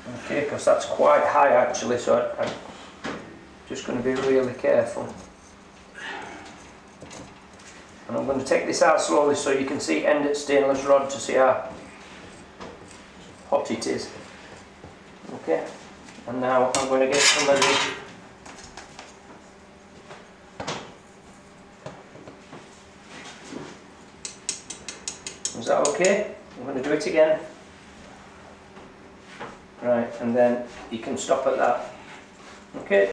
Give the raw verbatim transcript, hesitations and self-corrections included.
Okay, because that's quite high actually, so I, I'm just going to be really careful. And I'm going to take this out slowly so you can see end at stainless rod to see how hot it is. Okay, and now I'm going to get some of the Is that okay? I'm going to do it again. Right, and then you can stop at that. Okay.